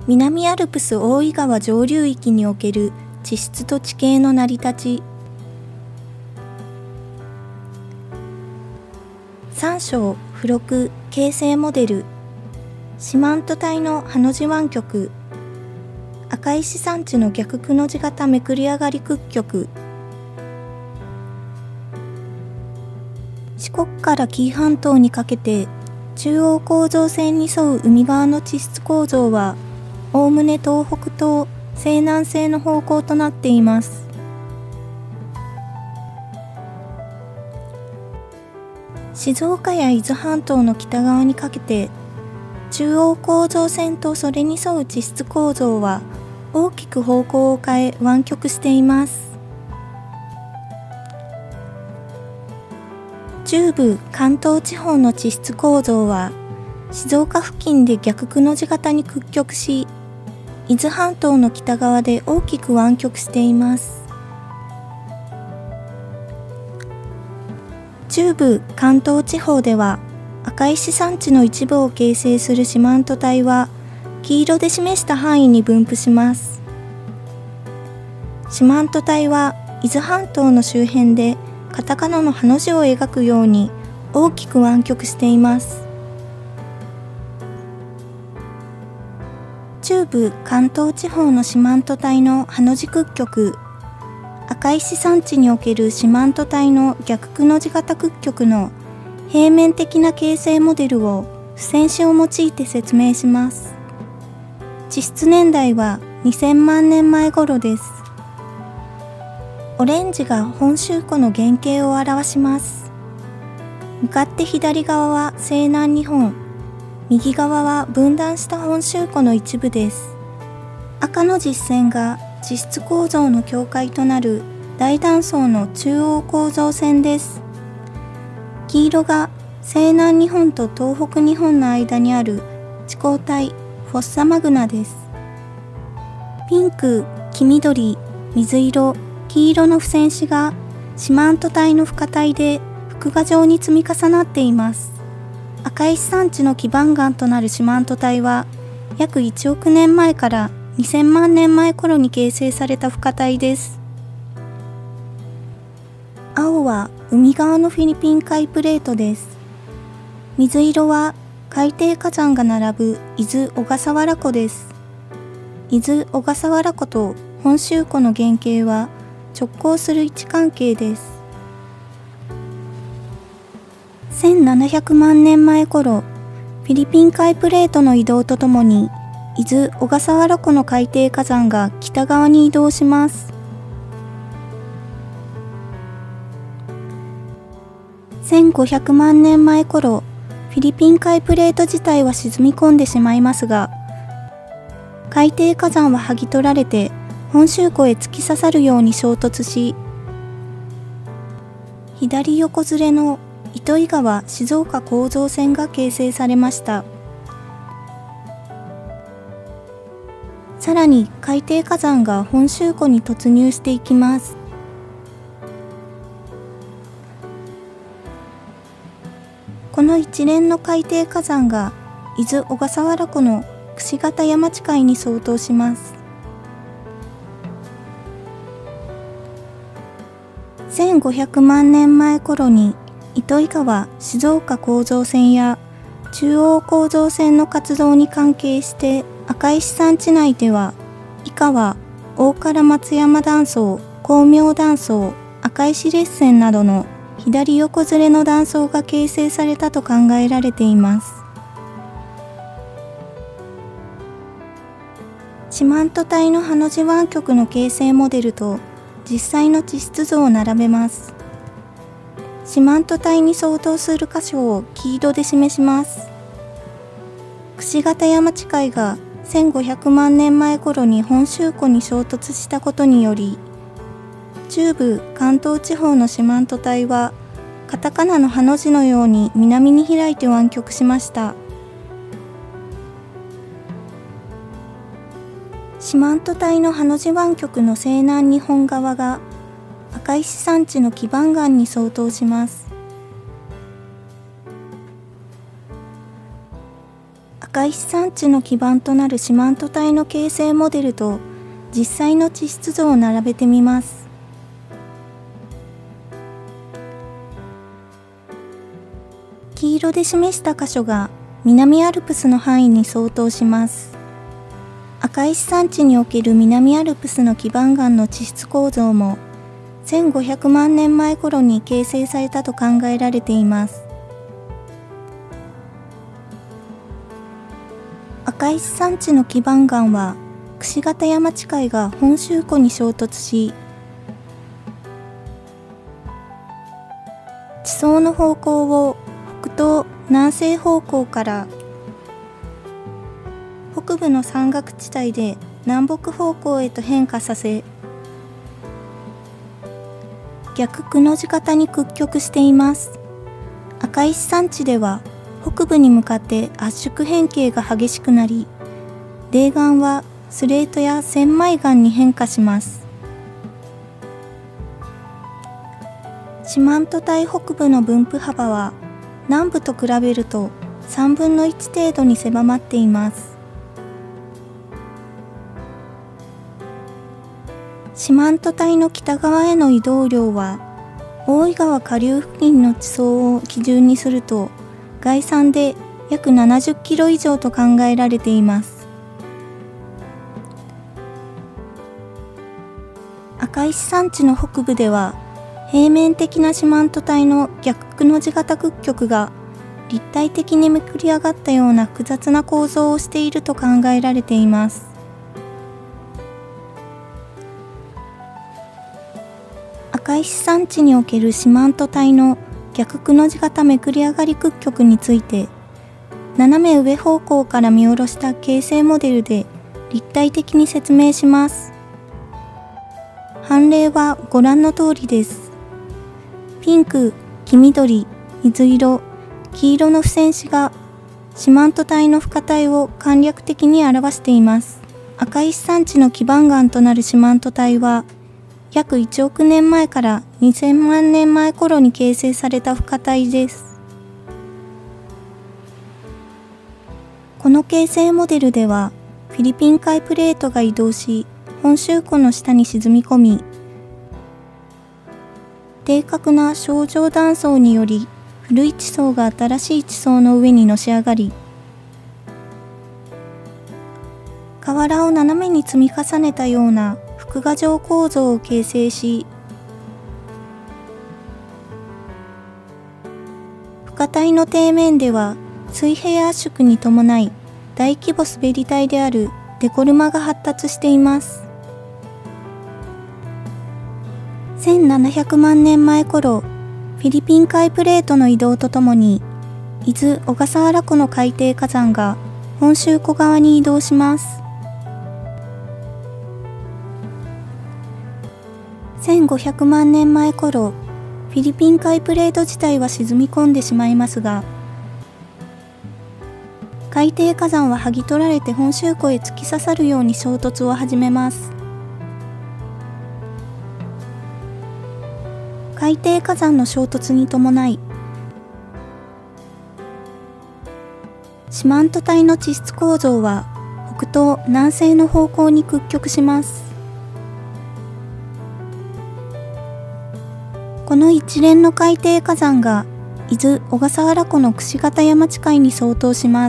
南アルプス大井川上流域における地質と地形の成り立ち。3章付録形成モデル。四万十帯のハの字湾曲。赤石山地の逆くの字型めくり上がり屈曲。四国から紀伊半島にかけて中央構造線に沿う海側の地質構造はおおむね東北東西南西の方向となっています。静岡や伊豆半島の北側にかけて中央構造線とそれに沿う地質構造は大きく方向を変え湾曲しています。中部関東地方の地質構造は静岡付近で逆くの字型に屈曲し、伊豆半島の北側で大きく湾曲しています。中部関東地方では赤石山地の一部を形成する四万十帯は黄色で示した範囲に分布します。四万十帯は伊豆半島の周辺でカタカナのハの字を描くように大きく湾曲しています。中部関東地方の四万十帯のハの字屈曲。赤石山地における四万十帯の逆くの字型屈曲の平面的な形成モデルを付箋紙を用いて説明します。地質年代は2000万年前頃です。オレンジが本州湖の原型を表します。向かって左側は西南日本、右側は分断した本州湖の一部です。赤の実線が地質構造の境界となる大断層の中央構造線です。黄色が西南日本と東北日本の間にある地溝帯フォッサマグナです。ピンク、黄緑、水色、黄色の付箋紙が四万十帯の深帯で複画状に積み重なっています。赤石山地の基盤岩となる四万十帯は約1億年前から2000万年前頃に形成された深帯です。青は海側のフィリピン海プレートです。水色は海底火山が並ぶ伊豆小笠原湖です。伊豆小笠原湖と本州湖の原型は直交する位置関係です。1700万年前頃、フィリピン海プレートの移動とともに、伊豆小笠原湖の海底火山が北側に移動します。1500万年前頃、フィリピン海プレート自体は沈み込んでしまいますが、海底火山は剥ぎ取られて本州湖へ突き刺さるように衝突し、左横ずれの糸魚川静岡構造線が形成されました。さらに海底火山が本州湖に突入していきます。この一連の海底火山が伊豆小笠原湖の櫛形山地帯に相当します。1500万年前頃に糸魚川静岡構造線や中央構造線の活動に関係して赤石山地内では以下は大唐松山断層、光明断層、赤石列線などの左横ずれの断層が形成されたと考えられています。四万十帯のハの字湾曲の形成モデルと実際の地質図を並べます。四万十帯に相当する箇所を黄色で示します。櫛形山地帯が1500万年前頃に本州湖に衝突したことにより、中部関東地方の四万十帯はカタカナのハの字のように南に開いて湾曲しました。四万十帯のハの字湾曲の西南日本側が赤石山地の基盤岩に相当します。 赤石山地の基盤となる四万十帯の形成モデルと実際の地質図を並べてみます。黄色で示した箇所が南アルプスの範囲に相当します。赤石山地における南アルプスの基盤岩の地質構造も1500万年前頃に形成されたと考えられています。赤石山地の基盤岩は櫛形山地塊が本州湖に衝突し、地層の方向を北東南西方向から北部の山岳地帯で南北方向へと変化させ、逆くの字型に屈曲しています。赤石山地では北部に向かって圧縮変形が激しくなり、泥岩はスレートや千枚岩に変化します。四万十帯北部の分布幅は南部と比べると3分の1程度に狭まっています。四万十帯の北側への移動量は、大井川下流付近の地層を基準にすると概算で約70キロ以上と考えられています。赤石山地の北部では、平面的な四万十帯の逆くの字型屈曲が立体的にめくり上がったような複雑な構造をしていると考えられています。赤石山地における四万十帯の逆くの字型めくり上がり屈曲について、斜め上方向から見下ろした形成モデルで立体的に説明します。判例はご覧の通りです。ピンク、黄緑、水色、黄色の付箋紙が四万十帯の深帯を簡略的に表しています。赤石山地の基盤岩となる四万十帯は、約1億年前から2000万年前頃に形成された深帯です。この形成モデルでは、フィリピン海プレートが移動し、本州湖の下に沈み込み、低角な小状断層により古い地層が新しい地層の上にのし上がり、瓦を斜めに積み重ねたような複画状構造を形成し、深帯の底面では水平圧縮に伴い大規模滑り帯であるデコルマが発達しています。1700万年前頃、フィリピン海プレートの移動とともに、伊豆小笠原湖の海底火山が本州湖側に移動します。1500万年前頃、フィリピン海プレート自体は沈み込んでしまいますが、海底火山は剥ぎ取られて本州湖へ突き刺さるように衝突を始めます。海底火山の衝突に伴い、四万十帯の地質構造は北東南西の方向に屈曲します。この一連の海底火山が伊豆小笠原湖の櫛形山地塊に相当します。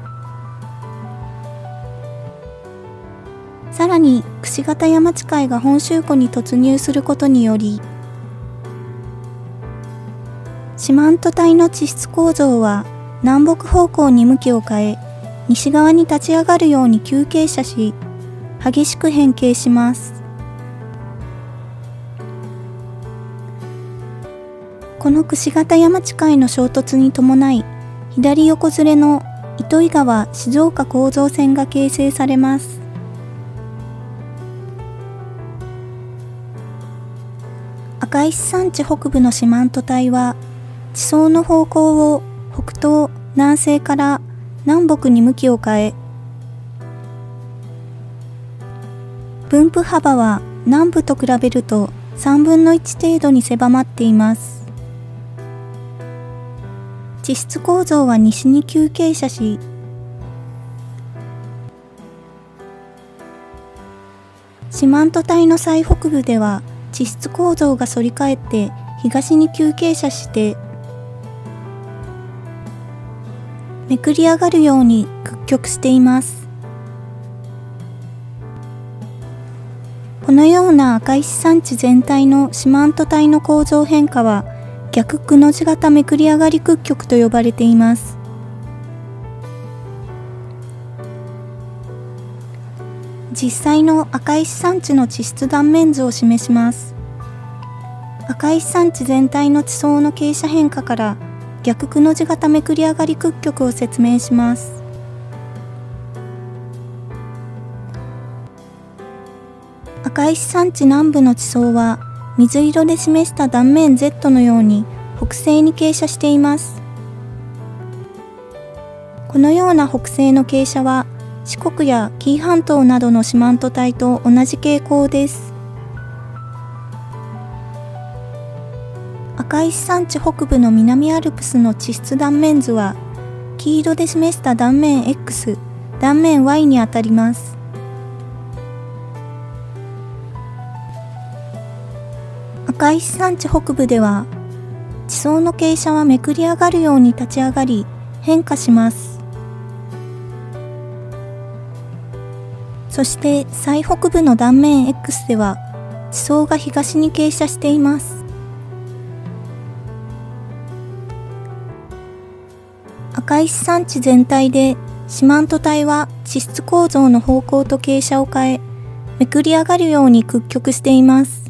さらに櫛形山地塊が本州湖に突入することにより、四万十帯の地質構造は南北方向に向きを変え、西側に立ち上がるように急傾斜し、激しく変形します。この櫛形山地塊の衝突に伴い、左横ずれの糸魚川静岡構造線が形成されます。赤石山地北部の四万十帯は、地層の方向を北東南西から南北に向きを変え、分布幅は南部と比べると3分の1程度に狭まっています。地質構造は西に急傾斜し、 四万十帯の最北部では地質構造が反り返って東に急傾斜してめくり上がるように屈曲しています。このような赤石山地全体の四万十帯の構造変化は逆くの字型めくり上がり屈曲と呼ばれています。実際の赤石山地の地質断面図を示します。赤石山地全体の地層の傾斜変化から逆くの字型めくり上がり屈曲を説明します。赤石山地南部の地層は水色で示した断面 Z のように北西に傾斜しています。このような北西の傾斜は四国や紀伊半島などの四万十帯と同じ傾向です。赤石山地北部の南アルプスの地質断面図は黄色で示した断面 X、断面 Y にあたります。赤石山地北部では地層の傾斜はめくり上がるように立ち上がり変化します。そして最北部の断面 X では地層が東に傾斜しています。赤石山地全体で四万十帯は地質構造の方向と傾斜を変えめくり上がるように屈曲しています。